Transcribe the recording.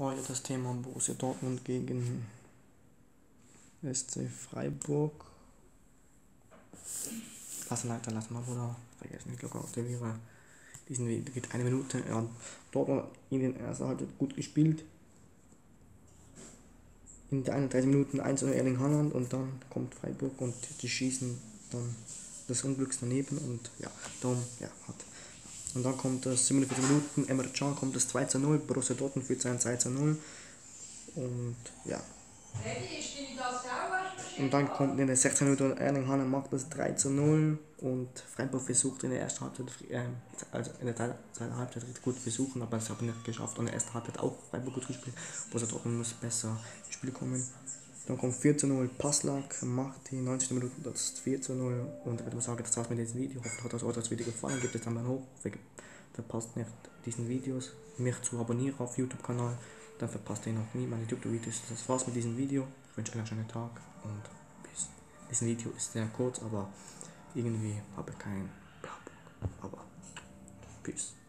Heute das Thema Borussia Dortmund gegen SC Freiburg. Lassen wir, Bruder. Vergessen, ich glaube auch, der wäre. Diesen Weg geht eine Minute. Ja, Dortmund in den ersten Halbzeit gut gespielt. In der 31 Minuten 1-0 Erling Haaland und dann kommt Freiburg und die schießen dann des Unglücks daneben und ja, darum, ja, hat. Und dann kommt das 47 Minuten, Emre Can kommt das 2-0, Borussia Dortmund führt sein 2-0 und ja. Und dann kommt in der 16 Minute Erling Haaland macht das 3-0 und Freiburg versucht in der ersten Halbzeit, also in der zweiten Halbzeit richtig gut versuchen, aber es hat nicht geschafft. Und in der ersten Halbzeit auch Freiburg gut gespielt, Borussia Dortmund muss besser ins Spiel kommen. Dann kommt 4-0, Passlack macht die 90 Minuten das 4-0 und ich würde sagen, das war's mit diesem Video. Ich hoffe, hat euch das Video gefallen, gebt es dann mal hoch, verpasst nicht diesen Videos, mich zu abonnieren auf YouTube-Kanal, dann verpasst ihr noch nie meine YouTube-Videos. Das war's mit diesem Video, ich wünsche euch einen schönen Tag und bis. Dieses Video ist sehr kurz, aber irgendwie habe ich keinen Bock, aber peace.